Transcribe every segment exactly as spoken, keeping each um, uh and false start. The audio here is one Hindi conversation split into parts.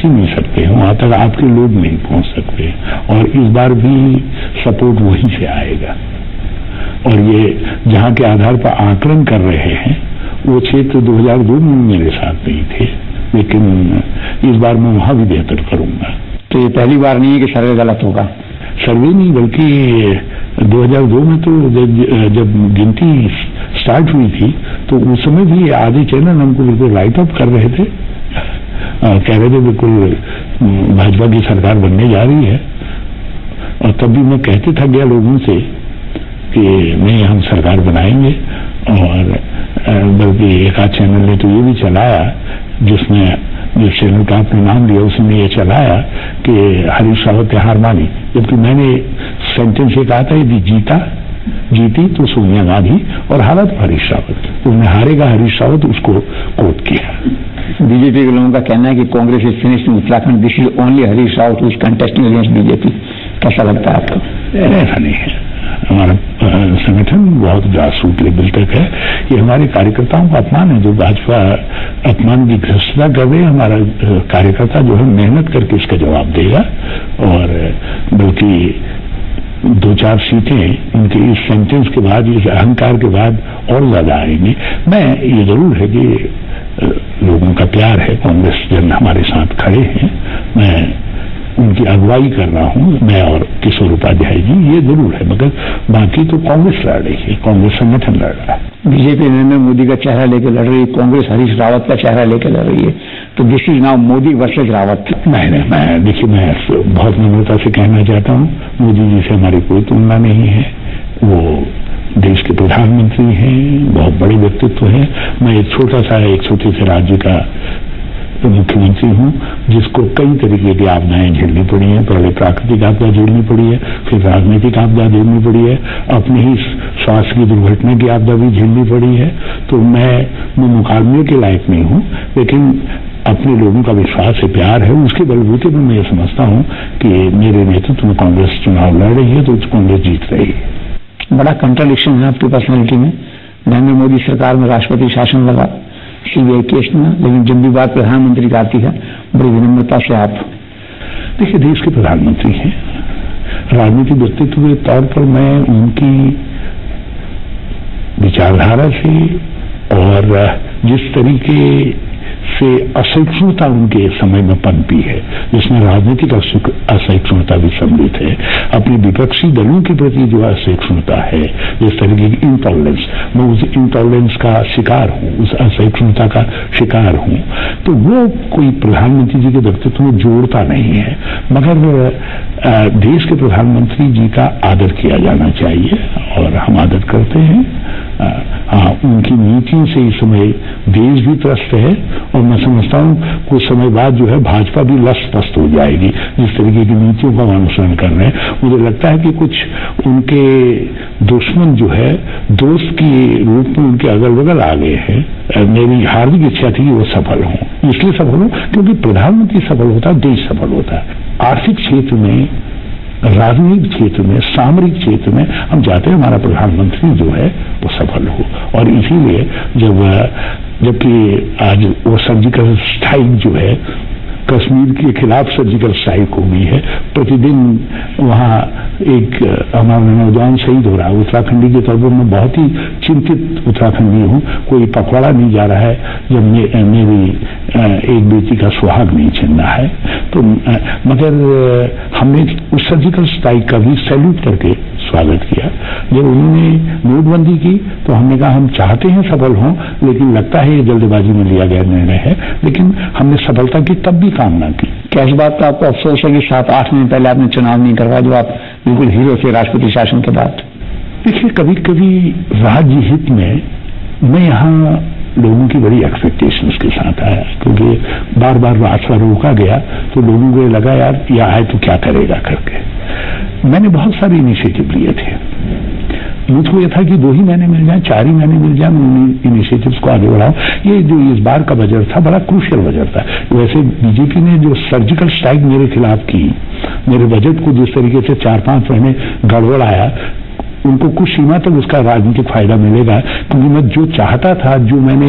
ही नहीं सकते, वहां तक आपके लोग नहीं पहुंच सकते। और इस बार भी सपोर्ट वहीं से आएगा। और ये जहां के आधार पर आकलन कर रहे हैं वो क्षेत्र दो हजार दो में मेरे साथ नहीं थे, लेकिन इस बार मैं वहां भी बेहतर करूंगा। तो ये पहली बार नहीं है कि सर्वे गलत होगा? सर्वे नहीं, बल्कि दो हजार दो में तो जब, जब गिनती स्टार्ट हुई थी तो उस समय भी आधे चैनल हमको बिल्कुल राइट अप कर रहे थे, आ, कह रहे थे बिल्कुल भाजपा की सरकार बनने जा रही है। और तब भी मैं कहते थक गया लोगों से कि नहीं, हम सरकार बनाएंगे। और बल्कि एक आध चैनल ने तो ये भी चलाया, जिसमें जिस चैनल का आपने नाम लिया उसने ये चलाया कि हरीश रावत ने हार मानी, जबकि मैंने सेंटेंस ये कहा था यदि जीता जीती तो सोनिया गांधी और हारा तो हरीश रावत, तो उन्हें हारेगा हरीश रावत, उसको कोट किया। बीजेपी के लोगों का कहना है कि Congress is finished in Uttarakhand, this is only Harish Rawat who is contesting against BJP. कैसा लगता है आपको? ऐसा नहीं है, हमारा संगठन बहुत ग्रासरूट लेवल तक है। ये हमारे कार्यकर्ताओं का अपमान है, जो भाजपा अपमान की घोषणा कर रहे हैं। हमारा कार्यकर्ता जो है मेहनत करके इसका जवाब देगा, और बल्कि दो चार सीटें उनके इस सेंटेंस के बाद, इस अहंकार के बाद और ज्यादा आएंगी। मैं ये जरूर है कि लोगों का प्यार है, कांग्रेस जन हमारे साथ खड़े हैं, मैं उनकी अगुवाई कर रहा हूं, मैं और किशोर उपाध्याय जी, ये जरूर है। मगर बाकी तो कांग्रेस लड़ रही है, कांग्रेस संगठन लड़ रहा है। बीजेपी नरेंद्र मोदी का चेहरा लेकर लड़ रही है, कांग्रेस हरीश रावत का चेहरा लेकर लड़ रही है, तो this is now Modi versus Rawat. नहीं नहीं, मैं देखिए, मैं बहुत नम्रता से कहना चाहता हूँ, मोदी जी से हमारी कोई तुलना नहीं है। वो देश के प्रधानमंत्री हैं, बहुत बड़े व्यक्तित्व हैं। मैं एक छोटा सा एक छोटे से राज्य का मुख्यमंत्री हूं, जिसको कई तरीके की आपदाएं झेलनी पड़ी हैं। पहले प्राकृतिक आपदा झेलनी पड़ी है, फिर राजनीतिक आपदा झेलनी पड़ी है, अपने ही स्वास्थ्य की दुर्घटना की आपदा भी झेलनी पड़ी है। तो मैं मैं मुकाबले के लायक नहीं हूं, लेकिन अपने लोगों का विश्वास है, प्यार है, उसके बलबूते पर मैं ये समझता हूं कि मेरे नेतृत्व में कांग्रेस चुनाव लड़ रही है तो कांग्रेस जीत रही है। बड़ा कंट्राडिक्शन है आपकी पर्सनैलिटी में। नरेंद्र मोदी सरकार में राष्ट्रपति शासन लगा, सीबीआई केस में, लेकिन जब भी बात प्रधानमंत्री की आती है बड़ी विनम्रता से आप। देखिए, देश के प्रधानमंत्री हैं, राजनीतिक व्यक्तित्व के तौर पर मैं उनकी विचारधारा से और जिस तरीके से असहिष्णुता उनके समय में पनपी है, जिसमें राजनीतिक असहिष्णुता भी सम्मिलित है, अपने विपक्षी दलों के प्रति जो असहिष्णुता है, जिस तरीके की इंटॉलरेंस, मैं उस इंटॉलरेंस का शिकार हूं, उस असहिष्णुता का शिकार हूं। तो वो कोई प्रधानमंत्री जी के व्यक्तित्व में जोड़ता नहीं है, मगर देश के प्रधानमंत्री जी का आदर किया जाना चाहिए और हम आदर करते हैं। हाँ, उनकी नीतियों से इस समय देश भी त्रस्त है, और मैं समझता हूं कुछ समय बाद जो है भाजपा भी लस्त पस्त हो जाएगी, जिस तरीके की नीतियों का अनुसरण कर रहे हैं। मुझे लगता है कि कुछ उनके दुश्मन जो है दोस्त के रूप में उनके अगल बगल आ गए हैं। मेरी हार्दिक इच्छा थी कि वो सफल हों, इसलिए सफल हो क्योंकि प्रधानमंत्री सफल होता है, देश सफल होता है। आर्थिक क्षेत्र में, राजनीतिक क्षेत्र में, सामरिक क्षेत्र में हम चाहते हैं हमारा प्रधानमंत्री जो है वो सफल हो। और इसीलिए जब जबकि आज वो सर्जिकल स्ट्राइक जो है, कश्मीर के खिलाफ सर्जिकल स्ट्राइक हो गई है, प्रतिदिन वहाँ एक हमारा नौजवान शहीद हो रहा है। उत्तराखंडी के तौर पर मैं बहुत ही चिंतित उत्तराखंडी हूँ। कोई पकवाड़ा नहीं जा रहा है जब मे, मेरी एक बेटी का सुहाग नहीं छिन रहा है। तो मगर हमने उस सर्जिकल स्ट्राइक का भी सैल्यूट करके स्वागत किया। जब उन्होंने नोटबंदी की तो हमने कहा हम चाहते हैं सफल हों, लेकिन लगता है ये जल्दबाजी में लिया गया निर्णय है, लेकिन हमने सफलता की तब भी कामना की। क्या इस बात का आपको अफसोस है कि सात आठ महीने पहले आपने चुनाव नहीं करवाया, जो आप बिल्कुल हीरो थे राष्ट्रपति शासन के बाद? देखिए, कभी कभी राज्य हित में मैं यहाँ लोगों की बड़ी एक्सपेक्टेशंस के साथ आया, क्योंकि बार बार रास्ता रोका गया तो लोगों को लगा यार ये आए तो क्या करेगा करके। मैंने बहुत सारे इनिशिएटिव लिए थे। मुझको ये था कि दो ही महीने मिल जाए, चार ही महीने मिल जाए, मैं इनिशिएटिव्स को आगे बढ़ाऊं। ये जो इस बार का बजट था बड़ा क्रूशियल बजट था। वैसे बीजेपी ने जो सर्जिकल स्ट्राइक मेरे खिलाफ की, मेरे बजट को जिस तरीके से चार पांच महीने गड़बड़ाया, उनको कुछ सीमा तक उसका राजनीतिक फायदा मिलेगा, क्योंकि मैं जो चाहता था, जो मैंने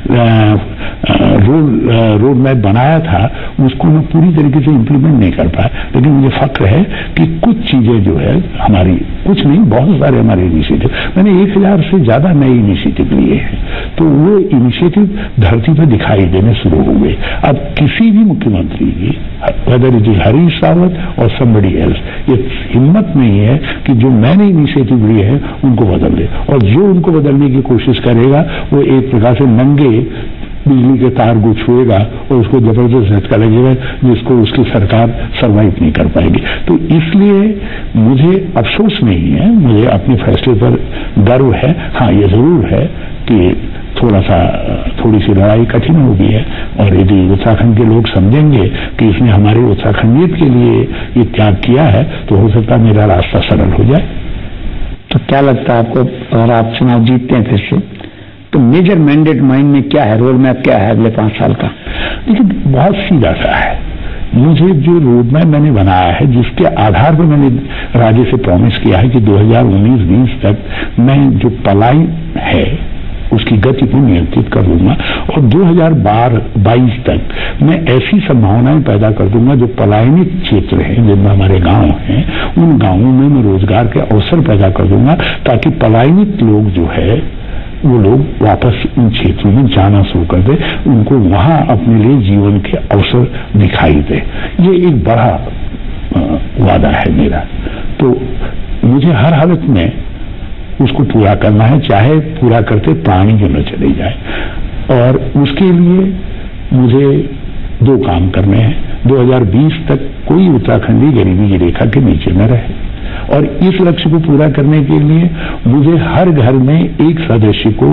रोड रोड मैप बनाया था, उसको मैं पूरी तरीके से इम्प्लीमेंट नहीं कर पाया। लेकिन मुझे फक्र है कि कुछ चीजें जो है हमारी, कुछ नहीं बहुत सारे हमारे इनिशिएटिव, मैंने एक हजार से ज्यादा नए इनिशिएटिव लिए हैं, तो वो इनिशिएटिव धरती पर दिखाई देने शुरू हो गए। अब किसी भी मुख्यमंत्री की, whether it is Harish Rawat और समबडी एल्स, ये हिम्मत नहीं है कि जो मैंने इनिशिएटिव लिए हैं उनको बदल दे, और जो उनको बदलने की कोशिश करेगा वो एक प्रकार से नंगे बिजली के तार को छुएगा और उसको जबरदस्त झटका लगेगा, जिसको उसकी सरकार सर्वाइव नहीं कर पाएगी। तो इसलिए मुझे अफसोस नहीं है, मुझे अपने फैसले पर गर्व है। हाँ, ये जरूर है कि थोड़ा सा थोड़ी सी लड़ाई कठिन हो गई है, और यदि उत्तराखंड के लोग समझेंगे कि इसने हमारे उत्तराखंडियत के लिए ये त्याग किया है, तो हो सकता है मेरा रास्ता सरल हो जाए। तो क्या लगता है आपको, अगर आप चुनाव जीतते हैं फिर से, तो मेजर मैंडेट माइंड में क्या है, रोड मैप क्या है अगले पांच साल का? लेकिन बहुत सीधा सा है। मुझे जो रोड मैप मैंने बनाया है, जिसके आधार पर मैंने राज्य से प्रॉमिस किया है कि दो हजार उन्नीस बीस तक मैं जो पलायन है उसकी गति को नियंत्रित कर दूंगा, और दो हजार बाईस तक मैं ऐसी संभावनाएं पैदा कर दूंगा जो पलायनित क्षेत्र हैं, जिनमें हमारे गांव हैं, उन गांवों में मैं रोजगार के अवसर पैदा कर दूंगा, ताकि पलायनित लोग जो है वो लोग वापस उन क्षेत्रों में जाना शुरू कर दे, उनको वहां अपने लिए जीवन के अवसर दिखाई दे। ये एक बड़ा वादा है मेरा, तो मुझे हर हालत में उसको पूरा करना है, चाहे पूरा करते प्राणी क्यों न चले जाए। और उसके लिए मुझे दो काम करने हैं। दो हजार बीस तक कोई उत्तराखंडी गरीबी की रेखा के नीचे न रहे, और इस लक्ष्य को पूरा करने के लिए मुझे हर घर में एक सदस्य को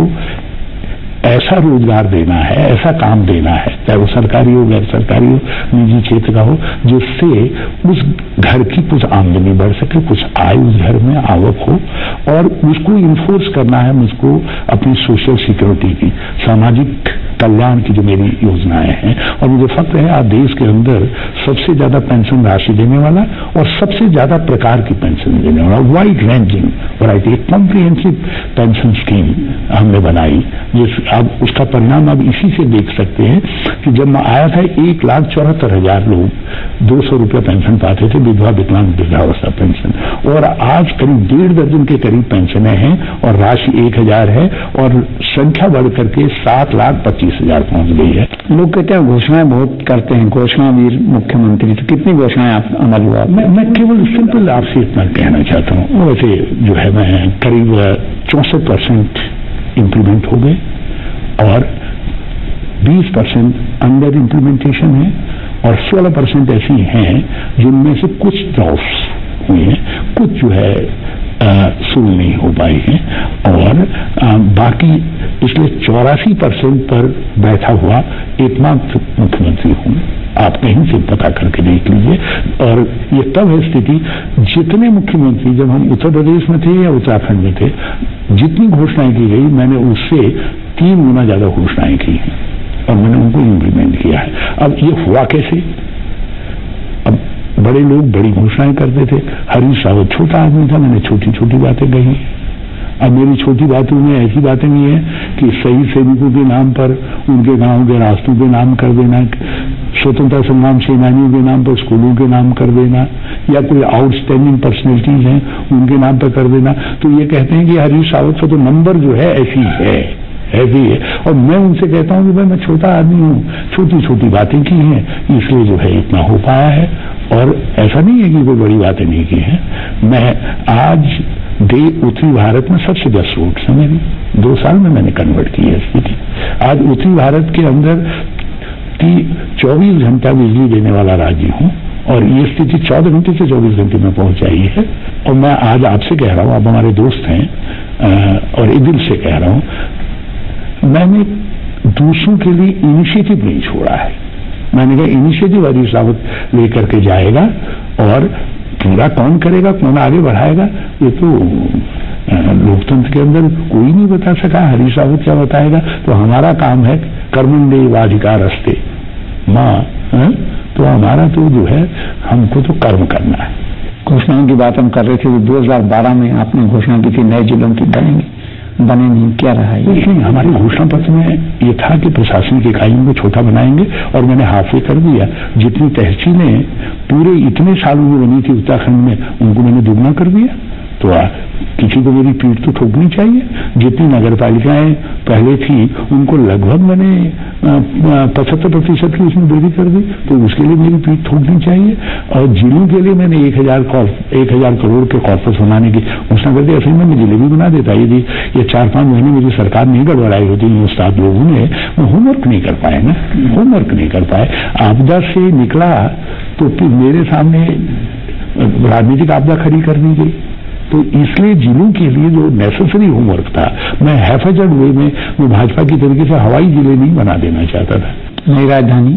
ऐसा रोजगार देना है, ऐसा काम देना है, चाहे वो सरकारी हो, गैर सरकारी हो, निजी क्षेत्र का हो, जिससे उस घर की कुछ आमदनी बढ़ सके, कुछ आय उस घर में आवक हो, और उसको इन्फोर्स करना है मुझको अपनी सोशल सिक्योरिटी की, सामाजिक कल्याण की जो मेरी योजनाएं हैं। और मुझे फक्र है आज देश के अंदर सबसे ज्यादा पेंशन राशि देने वाला और सबसे ज्यादा प्रकार की पेंशन देने वाला, वाइड रेंजिंग वैरायटी, एक कॉम्प्रिहेंसिव पेंशन स्कीम हमने बनाई, जिस अब उसका परिणाम अब इसी से देख सकते हैं कि जब मैं आया था एक लाख चौहत्तर हजार लोग दो सौ रुपया पेंशन पाते थे, विधवा विकलांग वृद्धावस्था पेंशन, और आज करीब डेढ़ दर्जन के करीब पेंशनें हैं और राशि एक हजार है, और संख्या बढ़ करके सात लाख पच्चीस हजार पहुंच गई है। लोग कहते हैं घोषणाएं बहुत करते हैं, घोषणावीर मुख्यमंत्री, तो कितनी घोषणाएं आप अमल हुआ? मैं, मैं केवल सिंपल आपसे इतना कहना चाहता हूँ, वैसे जो है मैं करीब चौसठ परसेंट इम्प्लीमेंट हो गए और बीस परसेंट अंडर इम्प्लीमेंटेशन है, और सोलह परसेंट ऐसी हैं जिनमें से कुछ ड्रॉप्स हुए हैं, कुछ जो है शुरू नहीं हो पाई है, और आ, बाकी इसलिए चौरासी परसेंट पर बैठा हुआ एकमात्र मुख्यमंत्री हूं। आप कहीं से पता करके देख लीजिए। और ये तब है स्थिति, जितने मुख्यमंत्री जब हम उत्तर प्रदेश में थे या उत्तराखंड में थे, जितनी घोषणाएं की गई मैंने उससे तीन गुना ज्यादा घोषणाएं की हैं और मैंने उनको इम्प्लीमेंट किया है। अब ये हुआ कैसे? अब बड़े लोग बड़ी घोषणाएं करते थे, हरीश रावत छोटा आदमी था, मैंने छोटी छोटी बातें कही। अब मेरी छोटी बातों में ऐसी बातें नहीं है कि शहीद सैनिकों के नाम पर उनके गांव के रास्तों के नाम कर देना, स्वतंत्रता संग्राम सेनानियों के नाम पर स्कूलों के नाम कर देना, या कोई आउटस्टैंडिंग पर्सनैलिटीज हैं उनके नाम पर कर देना। तो ये कहते हैं कि हरीश रावत का तो नंबर जो है ऐसी है ऐसी है और मैं उनसे कहता हूं कि भाई मैं छोटा आदमी हूं, छोटी छोटी बातें की हैं, इसलिए जो है इतना हो पाया है। और ऐसा नहीं है कि कोई बड़ी बातें नहीं की हैं। मैं आज दे उत्तरी भारत में सबसे बेस्ट रूट्स है मेरी, दो साल में मैंने कन्वर्ट की है स्थिति। आज उत्तरी भारत के अंदर की चौबीस घंटा बिजली देने वाला राज्य हूं, और ये स्थिति चौदह घंटे से चौबीस घंटे में पहुंच आई है। और मैं आज आपसे कह रहा हूं, आप हमारे दोस्त हैं और एक दिल से कह रहा हूं, मैंने दूसरों के लिए इनिशिएटिव नहीं छोड़ा है। मैंने कहा इनिशिएटिव हरीश रावत लेकर के जाएगा, और पूरा कौन करेगा, कौन आगे बढ़ाएगा, ये तो लोकतंत्र के अंदर कोई नहीं बता सका। हरीश रावत क्या बताएगा? तो हमारा काम है कर्मण्येवाधिकारस्ते मां, तो हमारा तो जो है हमको तो कर्म करना है। घोषणाओं की बात हम कर रहे थे तो दो हज़ार बारह में आपने घोषणा की थी नए जिलों की बनेंगे, बने नहीं, क्या रहा है? नहीं, हमारे घोषणा पत्र में ये था कि प्रशासनिक इकाइयों को छोटा बनाएंगे और मैंने हाफ वे कर दिया। जितनी तहसीलें पूरे इतने सालों में बनी थी उत्तराखंड में, उनको मैंने दुगना कर दिया। तो आ, किसी को मेरी पीठ तो ठोकनी चाहिए। जितनी नगर पालिकाएं पहले थी उनको लगभग मैंने पचहत्तर प्रतिशत की उसमें वृद्धि कर दी, तो उसके लिए मेरी पीठ ठोकनी चाहिए। और जिलों के लिए मैंने एक हजार एक हजार करोड़ के कॉर्पस बनाने की घोषणा कर दी। असल में मैं जिले भी बना देता। यदि ये चार पांच महीने मेरी सरकार नहीं गड़बड़ाई होती, उस्ताद लोगों ने होमवर्क नहीं कर पाए ना, होमवर्क नहीं कर पाए। आपदा से निकला तो फिर मेरे सामने राजनीतिक आपदा खड़ी करनी गई। तो इसलिए जिलों के लिए जो नेसेसरी होमवर्क था, मैं हैफेजड वे में मैं भाजपा की तरीके से हवाई जिले नहीं बना देना चाहता था। नई राजधानी,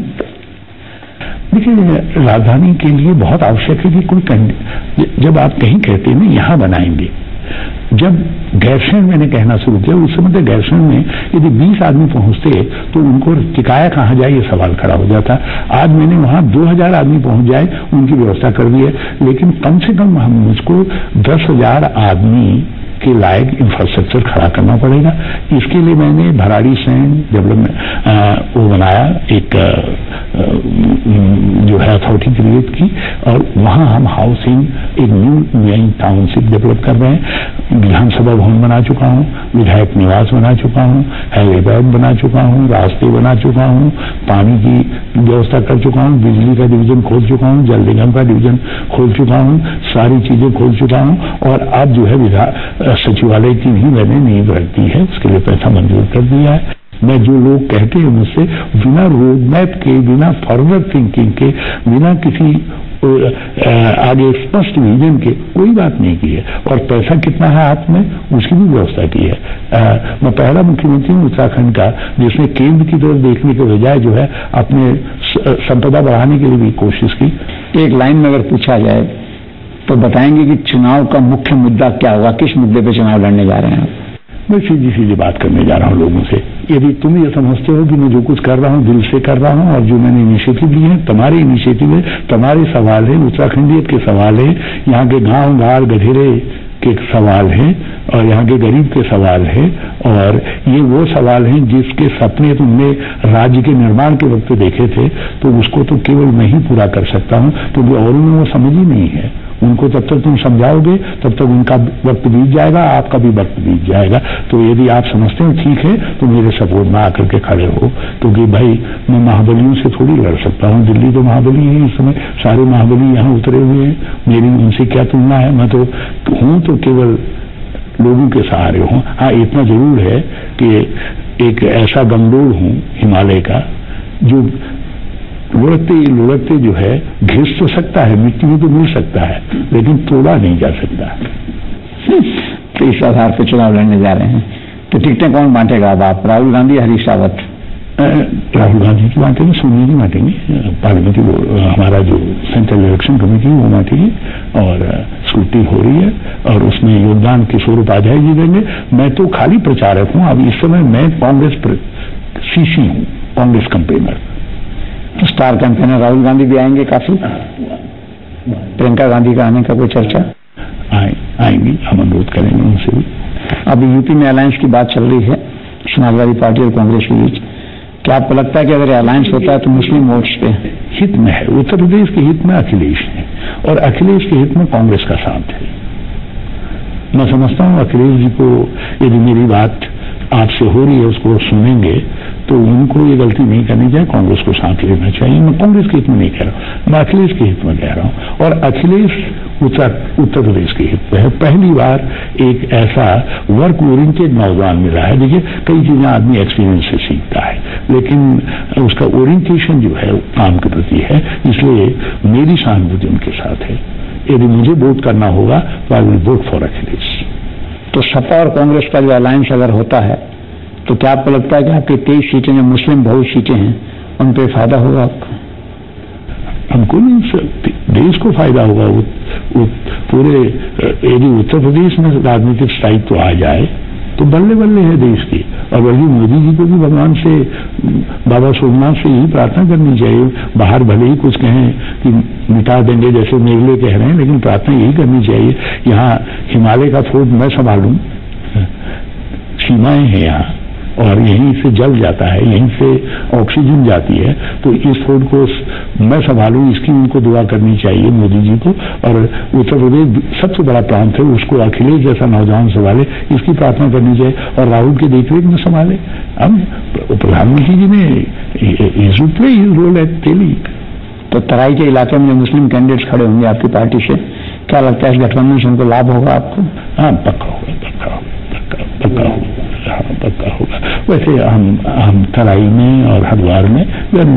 देखिए राजधानी के लिए बहुत आवश्यक है कि कोई, जब आप कहीं कहते हैं ना यहाँ बनाएंगे, जब गैरसैंण मैंने कहना शुरू किया उस समय तक गैरसैंण में यदि बीस आदमी पहुंचते तो उनको टिकाया कहाँ जाए ये सवाल खड़ा हो जाता। आज मैंने वहां दो हजार आदमी पहुंच जाए उनकी व्यवस्था कर दी है, लेकिन कम से कम हम मुझको दस हजार आदमी के लायक इंफ्रास्ट्रक्चर खड़ा करना पड़ेगा। इसके लिए मैंने भराड़ी सैन डेवलपमेंट वो बनाया, एक आ, आ, जो है अथॉरिटी क्रिएट की, और वहां हम हाउसिंग एक न्यू नई टाउनशिप डेवलप कर रहे हैं। विधानसभा भवन बना चुका हूं, विधायक निवास बना चुका हूं, हेलीपैड बना चुका हूं, रास्ते बना चुका हूं, पानी की व्यवस्था कर चुका हूं, बिजली का डिवीजन खोल चुका हूं, जल निगम का डिवीजन खोल चुका हूं, सारी चीजें खोल चुका हूं। और अब जो है विधान सचिवालय की भी मैंने नींव रख दी है, उसके लिए पैसा मंजूर कर दिया है। मैं जो लोग कहते हैं मुझसे बिना रोड मैप के, बिना फॉरवर्ड थिंकिंग के, बिना किसी आगे स्पष्ट विजन के कोई बात नहीं की है। और पैसा कितना है हाथ में उसकी भी व्यवस्था की है। आ, मैं पहला मुख्यमंत्री हूँ उत्तराखंड का जिसने केंद्र की तरफ देखने के बजाय जो है अपने संपदा बढ़ाने के लिए भी कोशिश की। एक लाइन में अगर पूछा जाए तो बताएंगे कि चुनाव का मुख्य मुद्दा क्या होगा, किस मुद्दे पे चुनाव लड़ने जा रहे हैं आप? मैं सीधी सीधी बात करने जा रहा हूँ लोगों से। यदि तुम ये समझते हो कि मैं जो कुछ कर रहा हूँ दिल से कर रहा हूँ, और जो मैंने इनिशिएटिव लिए हैं तुम्हारे इनिशिएटिव है, तुम्हारे सवाल है, उत्तराखंडियत के सवाल है, यहाँ के गांव गाड़ गधेरे के सवाल है, और यहाँ के गरीब के सवाल है, और ये वो सवाल हैं जिसके सपने तुमने राज्य के निर्माण के वक्त देखे थे, तो उसको तो केवल मैं ही पूरा कर सकता हूँ, क्योंकि औरों में वो समझ ही नहीं है। उनको तब तक तुम समझाओगे तब तक उनका वक्त बीत जाएगा, आपका भी वक्त बीत जाएगा। तो यदि आप समझते हैं ठीक है तो मेरे सपोर्ट में आकर के खड़े हो, क्योंकि भाई मैं महाबलियों से थोड़ी लड़ सकता हूँ। दिल्ली तो महाबली है, इस समय सारे महाबली यहाँ उतरे हुए हैं, मेरी उनसे क्या तुलना है। मैं तो हूँ तो केवल लोगों के सहारे हूँ। हाँ, इतना जरूर है कि एक ऐसा गंडोल हूँ हिमालय का जो लुढ़कते लुढ़कते जो है घिस तो सकता है, मिट्टी में तो मिल सकता है, लेकिन तोड़ा नहीं जा सकता। तो इस आधार पर चुनाव लड़ने जा रहे हैं, तो टिकटें कौन बांटेगा अब आप, राहुल गांधी, हरीश रावत? राहुल गांधी की बांटेंगे, सोनिया जी बांटेंगे, पार्लियामेंट्री हमारा जो सेंट्रल इलेक्शन कमेटी है वो बांटेगी, और स्क्रूटनी हो रही है और उसमें योगदान किशोर उपाध्याय जी देंगे। मैं तो खाली प्रचारक हूँ। अब इस समय मैं कांग्रेस सीसी हूँ, कांग्रेस कंपेनर। तो स्टार कैंपेनर राहुल गांधी भी आएंगे काफी, प्रियंका गांधी का आने का कोई चर्चा? आए, आएंगी, हम अनुरोध करेंगे उनसे भी। अभी यूपी में अलायंस की बात चल रही है समाजवादी पार्टी और कांग्रेस के बीच, क्या आपको लगता है कि अगर अलायंस होता है तो मुस्लिम वोट्स पे हित में है? उत्तर प्रदेश के हित में अखिलेश है और अखिलेश के हित में कांग्रेस का साथ है। मैं समझता हूँ अखिलेश जी को यदि मेरी बात आपसे हो रही है उसको सुनेंगे तो उनको ये गलती नहीं करनी चाहिए, कांग्रेस को साथ लेना चाहिए। मैं कांग्रेस के हित में नहीं कह रहा हूँ, मैं अखिलेश के हित में कह रहा हूँ। और अखिलेश उत्तर उत्तर प्रदेश के हित में है। पहली बार एक ऐसा वर्क ओरिएंटेड नौजवान मिला है। देखिए कई चीजें आदमी एक्सपीरियंस से सीखता है, लेकिन उसका ओरिएंटेशन जो है काम के प्रति है, इसलिए मेरी सहानुभूति उनके साथ है। यदि मुझे वोट करना होगा तो I will vote for Akhilesh. तो सपा और कांग्रेस का जो अलायंस अगर होता है तो क्या आपको लगता है कि आपकी तेईस सीटें जो मुस्लिम बहु सीटें हैं उन पर फायदा होगा आपको? हमको नहीं, देश को फायदा होगा। वो, वो पूरे यदि उत्तर प्रदेश में राजनीतिक स्थायित्व आ जाए तो बल्ले बल्ले है देश की। और वही मोदी जी को भी भगवान से, बाबा सोमनाथ से यही प्रार्थना करनी चाहिए। बाहर भले ही कुछ कहें कि मिटा देंगे जैसे मेरे लिए कह रहे हैं, लेकिन प्रार्थना यही करनी चाहिए। यहाँ हिमालय का फोर्ट मैं संभालूं, सीमाएं हैं यहाँ, और यहीं से जल जाता है, यहीं से ऑक्सीजन जाती है, तो इस फोर्ट को मैं संभालूं, इसकी उनको दुआ करनी चाहिए मोदी जी को। और उत्तर प्रदेश सबसे बड़ा प्रांत है, उसको अखिलेश जैसा नौजवान संभाले, इसकी प्रार्थना करनी चाहिए, और राहुल की देखरेख में संभाले। हम प्रधानमंत्री जी ने प्ले रोल एट दिल्ली। तो तराई के इलाके में जो मुस्लिम कैंडिडेट्स खड़े होंगे आपकी पार्टी से, क्या लगता है इस गठबंधन से उनको लाभ होगा आपको? हाँ, पक्का होगा, पक्का पक्का पक्का होगा, हाँ पक्का होगा। वैसे हम हम तराई में और हरिद्वार में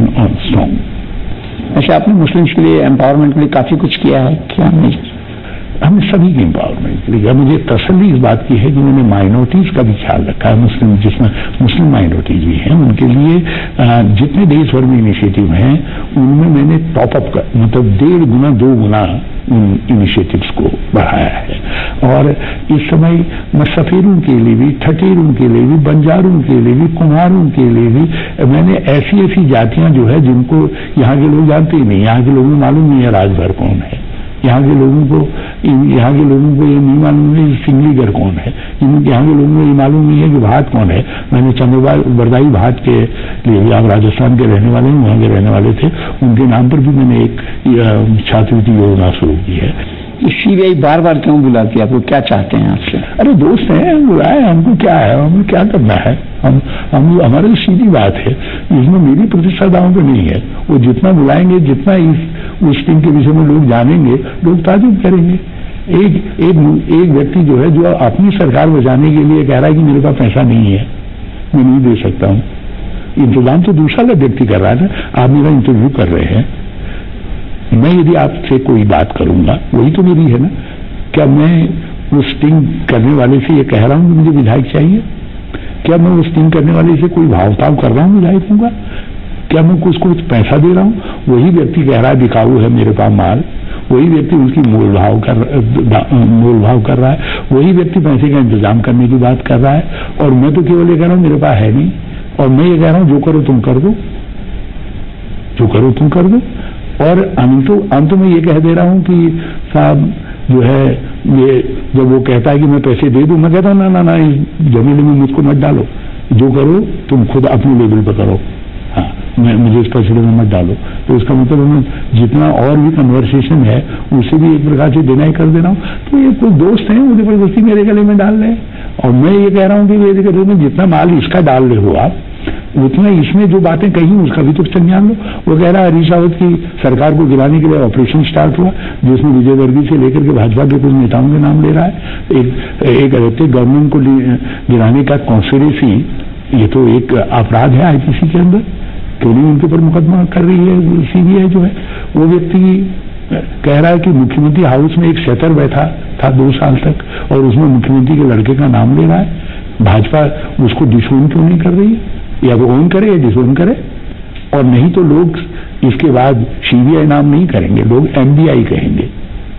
स्ट्रॉन्ग। अच्छा, आपने मुस्लिम्स के लिए एम्पावरमेंट के लिए काफी कुछ किया है, क्या नहीं? हमने सभी की एम्पावरमेंट की। मुझे तसल्ली इस बात की है कि उन्होंने माइनॉरिटीज का भी ख्याल रखा है, मुस्लिम जिसमें मुस्लिम माइनॉरिटीज भी हैं, उनके लिए जितने देश भर में इनिशिएटिव हैं उनमें मैंने टॉप अप कर, मतलब डेढ़ गुना दो गुना उन इनिशिएटिव्स को बढ़ाया है। और इस समय मैं सफेरों के लिए भी, ठठेरों के लिए भी, बंजारों के लिए भी, कुम्हारों के लिए भी मैंने ऐसी ऐसी जातियां जो है जिनको यहाँ के लोग जानते ही नहीं, यहाँ के लोगों को मालूम नहीं है राजभर कौन है, यहाँ के लोगों को यहाँ के लोगों को ये नहीं मालूम है सिंगलीगर कौन है, यहाँ के लोगों को ये मालूम नहीं है कि भाट कौन है। मैंने चंद्रबाई बरदाई भाट के लिए, आप राजस्थान के रहने वाले हैं, वहाँ के रहने वाले थे, उनके नाम पर भी मैंने एक छात्रवृत्ति योजना शुरू की है। सीबीआई बार बार क्यों बुलाती है आपको, क्या चाहते हैं आपसे? अरे दोस्त हैं, बुलाए, हमको क्या है, हमें क्या करना है, हम हम हमारे सीधी बात है, इसमें मेरी प्रतिष्ठा दांव पे नहीं है। वो जितना बुलाएंगे, जितना इस उस टीम के विषय में लोग जानेंगे, लोग ताजुब करेंगे। एक एक एक व्यक्ति जो है, जो अपनी सरकार बचाने के लिए कह रहा है कि मेरे पास पैसा नहीं है, मैं नहीं दे सकता हूँ, इंतजाम तो दूसरा व्यक्ति कर रहा है ना। आप मेरा इंटरव्यू कर रहे हैं, मैं यदि आपसे कोई बात करूंगा, वही तो मेरी है ना। क्या मैं उस टिंग करने वाले से ये कह रहा हूं कि मुझे विधायक चाहिए? क्या मैं उस टिंग करने वाले से कोई भावताव कर रहा हूं विधायक होगा? क्या मैं कुछ कुछ पैसा दे रहा हूं? वही व्यक्ति कह रहा है बिकाऊ है मेरे पास माल, वही व्यक्ति उसकी मोल भाव कर मोल भाव कर रहा है, वही व्यक्ति पैसे का इंतजाम करने की बात कर रहा है, और मैं तो केवल ये कह रहा हूं मेरे पास है नहीं, और मैं ये कह रहा हूं जो करो तुम कर दो, जो करो तुम कर दो। और अंत अंत में ये कह दे रहा हूं कि साहब जो है, ये जब वो कहता है कि मैं पैसे दे दूं, मैं कहता हूं ना ना ना, इस जमीन में मुझको मत डालो, जो करो तुम खुद अपने लेवल पर करो, हाँ मैं मुझे इस पैसे में मत डालो। तो इसका मतलब हमें जितना और भी कन्वर्सेशन है उसे भी एक प्रकार से डिनाई कर दे रहा हूँ। तो ये कोई दोस्त हैं, वो जबरदस्ती मेरे गले में डाल रहे हैं, और मैं ये कह रहा हूँ कि मेरे गले में जितना माल इसका डाल रहे हो आप, उतना इसमें जो बातें कही उसका भी तो संज्ञान लो। वो कह रहा है हरीश रावत की सरकार को गिराने के लिए ऑपरेशन स्टार्ट हुआ, जिसमें विजय वर्गीय से लेकर के भाजपा के कुछ नेताओं के नाम ले रहा है। एक एक इलेक्टेड गवर्नमेंट को गिराने का कॉन्स्पिरेसी, ये तो एक अपराध है आईपीसी के अंदर, क्यों नहीं उनके ऊपर मुकदमा कर रही है सीबीआई जो है। वो व्यक्ति कह रहा है कि मुख्यमंत्री हाउस में एक सेटर बैठा था दो साल तक, और उसमें मुख्यमंत्री के लड़के का नाम ले रहा है। भाजपा उसको डिसोन क्यों नहीं कर रही है? या वो ओन करे या डिसोन करे, और नहीं तो लोग इसके बाद सीबीआई नाम नहीं करेंगे, लोग एमबीआई कहेंगे,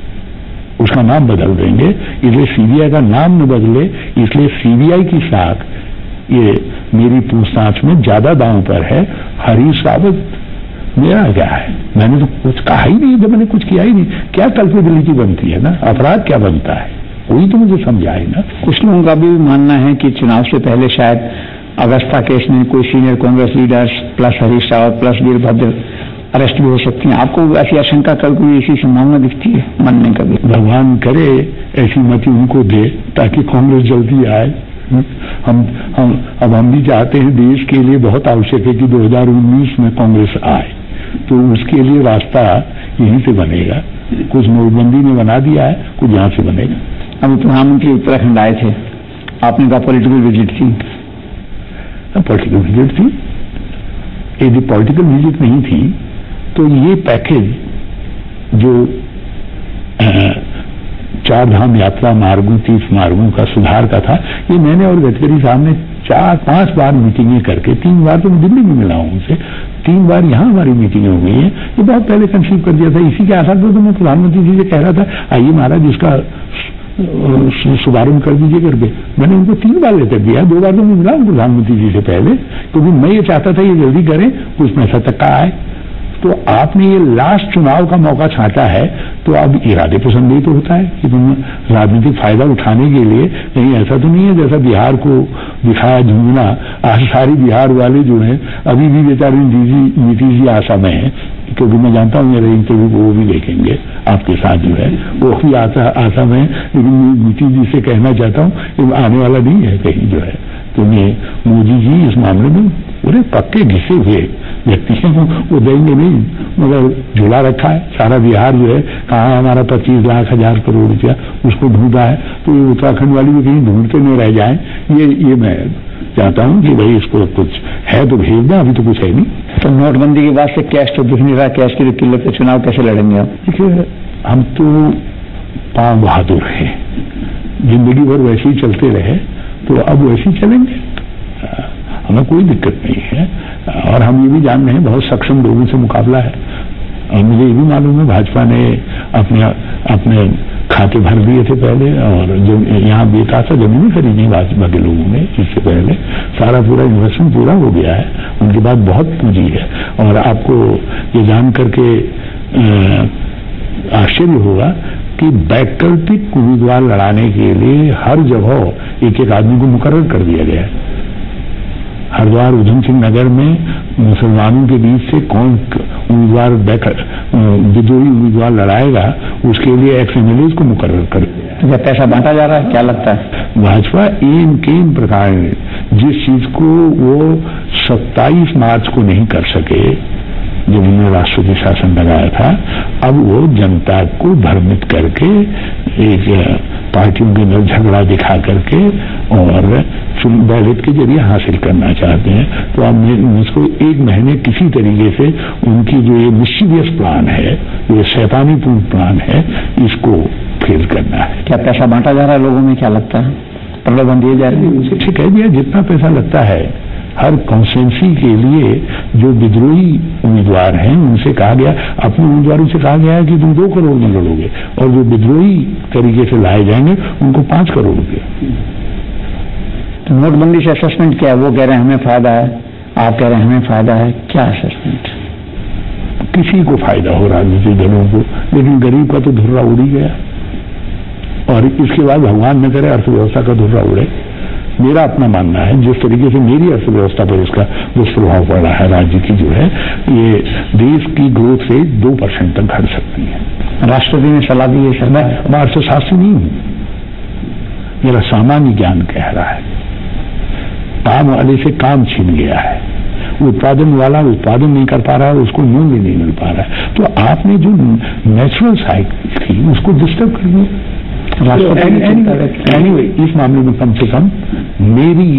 उसका नाम बदल देंगे। इसलिए सीबीआई का नाम न बदले, इसलिए सीबीआई की साख ये मेरी पूछताछ में ज्यादा दांव पर है। हरीश रावत मेरा क्या है, मैंने तो कुछ कहा ही नहीं, जब मैंने कुछ किया ही नहीं, क्या कल्पेबिलिटी बनती है ना, अपराध क्या बनता है, वही तो मुझे समझाए ना। कुछ लोगों का भी मानना है कि चुनाव से पहले शायद अगस्ता केस में कोई senior Congress leaders plus Harish Rawat plus Virbhadra arrest भी हो सकती हैं। आपको ऐसी आशंका कल कोई ऐसी संभावना दिखती है मन में कभी? भगवान करे ऐसी मति उनको दे ताकि कांग्रेस जल्दी आए। हम हम अब हम भी चाहते हैं, देश के लिए बहुत आवश्यक है कि दो हज़ार उन्नीस में कांग्रेस आए, तो उसके लिए रास्ता यहीं से बनेगा। कुछ नोटबंदी ने बना दिया है, कुछ यहाँ से बनेगा। अभी प्रधानमंत्री उत्तराखंड आए थे, आपने कहा पॉलिटिकल विजिट थी। पॉलिटिकल विजिट थी, यदि पॉलिटिकल विजिट नहीं थी तो ये पैकेज जो चार धाम यात्रा मार्गों, तीर्थ मार्गों का सुधार का था, ये मैंने और गडकरी साहब ने चार पांच बार मीटिंगें करके, तीन बार तो मैं दिल्ली में मिला हूं उनसे, तीन बार यहाँ हमारी मीटिंगें हो गई हैं। ये बहुत पहले कंसीव कर दिया था। इसी के आधार पर तो मैं प्रधानमंत्री जी से कह रहा था, आइए महाराज इसका शुभारंभ कर दीजिए करके। मैंने उनको तीन बार लेटर दिया, दो बार तो मैं मिला हूं प्रधानमंत्री जी से पहले, क्योंकि मैं ये चाहता था ये जल्दी करें, कुछ पैसा तक का आए। तो आपने ये लास्ट चुनाव का मौका छांटा है, तो अब इरादे पर संदेह तो होता है कि तुम राजनीतिक फायदा उठाने के लिए कहीं ऐसा तो नहीं है जैसा बिहार को दिखाया झुंझुना। आज सारी बिहार वाले जो हैं अभी भी बेचारे नीतीश जी आशा में है, क्योंकि मैं जानता हूँ मेरे इंटरव्यू को वो भी देखेंगे आपके साथ जो है, वो भी आशा आशा में। लेकिन नीतीश जी से कहना चाहता हूँ कि आने वाला नहीं है कहीं जो है, क्योंकि मोदी जी इस मामले में पूरे पक्के घिसे हुए व्यक्ति हैं, वो देंगे नहीं, मगर झूला रखा है सारा बिहार जो है, कहाँ हमारा पच्चीस लाख हजार करोड़ रुपया उसको ढूंढा है, तो ये उत्तराखंड वाली भी कहीं ढूंढते नहीं रह जाए। ये ये मैं चाहता हूँ कि भाई इसको कुछ है तो भेज दें, अभी तो कुछ है नहीं। तो नोटबंदी के बाद से कैश तो दिख नहीं रहा, कैश की किल्लत पे चुनाव कैसे लड़ेंगे आप? देखिए, हम तो पांव बहादुर हैं, जिंदगी भर वैसे ही चलते रहे तो अब वैसे ही चलेंगे, हमें कोई दिक्कत नहीं है। और हम ये भी जान रहे हैं बहुत सक्षम लोगों से मुकाबला है, और मुझे ये भी मालूम है भाजपा ने अपने अपने खाते भर दिए थे पहले, और जो यहाँ बेटा था जमीनें खरीदी भाजपा के लोगों ने इससे पहले, सारा पूरा इन्वेस्टमेंट पूरा हो गया है, उनके पास बहुत पूंजी है। और आपको ये जान करके आश्चर्य होगा कि वैकल्पिक उम्मीदवार लड़ाने के लिए हर जगह एक एक आदमी को मुकर्रर कर दिया गया है। हरिद्वार उधम सिंह नगर में मुसलमानों के बीच से कौन उम्मीदवार विद्रोही उम्मीदवार लड़ाएगा, उसके लिए एक्स एमएलए को मुकर्रर कर दिया। तो पैसा बांटा जा रहा है, क्या लगता है? भाजपा एम केम प्रकार जिस चीज को वो सत्ताईस मार्च को नहीं कर सके जब उन्होंने राष्ट्रपति शासन लगाया था, अब वो जनता को भ्रमित करके एक पार्टियों के अंदर झगड़ा दिखा करके और बैलेट के जरिए हासिल करना चाहते हैं। तो अब इसको एक महीने किसी तरीके से उनकी जो ये मिस्चीवियस प्लान है, ये शैतानीपूर्ण प्लान है, इसको फेल करना है। क्या पैसा बांटा जा रहा है लोगों में, क्या लगता है? प्रलोभन दिए जा रहे हैं? उसे ठीक है दिया, जितना पैसा लगता है हर कॉन्स्टिट्यूंसी के लिए जो विद्रोही उम्मीदवार हैं उनसे कहा गया, अपने उम्मीदवारों से कहा गया है कि तुम दो करोड़ में लड़ोगे, और जो विद्रोही तरीके से लाए जाएंगे उनको पांच करोड़ रुपये। तो नोटबंदी से असेसमेंट क्या है? वो कह रहे हैं हमें फायदा है, आप कह रहे हैं हमें फायदा है, क्या असेसमेंट? किसी को फायदा हो राजनीतिक दलों को, लेकिन गरीब का तो धुर्रा उड़ ही गया, और इसके बाद भगवान न करे अर्थव्यवस्था का धुर्रा उड़े। मेरा अपना मानना है जिस तरीके से मेरी अर्थव्यवस्था पर इसका दुष्प्रभाव पड़ रहा है राज्य की जो है, ये देश की ग्रोथ रेट दो परसेंट तक घट सकती है। राष्ट्रपति ने सलाह दी है। मैं मैं अर्थशास्त्री नहीं हूं, मेरा सामान्य ज्ञान कह रहा है। काम वाले से काम छीन गया है, उत्पादन वाला उत्पादन नहीं कर पा रहा है, उसको मूल्य नहीं मिल पा रहा है, तो आपने जो नेचुरल साइकिल थी उसको डिस्टर्ब कर दिया। एनीवे, इस मामले में कम से कम मेरी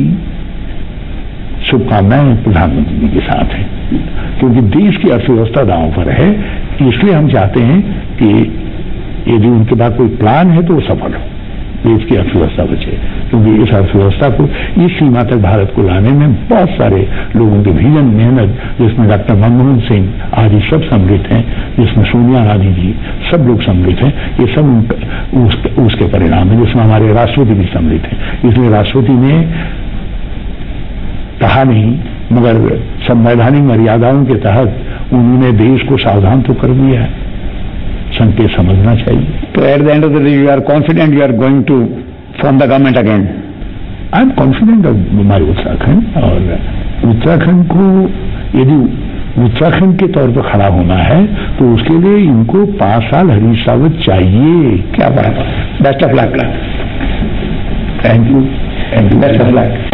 शुभकामनाएं प्रधानमंत्री जी के साथ है, क्योंकि देश की अर्थव्यवस्था दांव पर है। इसलिए हम चाहते हैं कि यदि उनके पास कोई प्लान है तो वो सफल हो, देश की अर्थव्यवस्था बचे, क्योंकि इस अर्थव्यवस्था को इस सीमा तक भारत को लाने में बहुत सारे लोगों की भीषण मेहनत, जिसमें डॉक्टर मनमोहन सिंह आदि सब सम्मिलित हैं, जिसमें सोनिया गांधी जी सब लोग सम्मिलित हैं, ये सब उस, उसके परिणाम है, जिसमें हमारे राष्ट्रपति भी सम्मिलित हैं। इसलिए राष्ट्रपति ने कहा नहीं, मगर संवैधानिक मर्यादाओं के तहत उन्होंने देश को सावधान तो कर दिया है, संकेत समझना चाहिए। तो at the end of the day you are confident you are going to form the government again? I am confident of my Uttarakhand, और उत्तराखंड को यदि उत्तराखंड के तौर पर खड़ा होना है तो उसके लिए इनको पांच साल हरीश रावत चाहिए। क्या बात है, best of luck. Thank you, thank you, best of luck.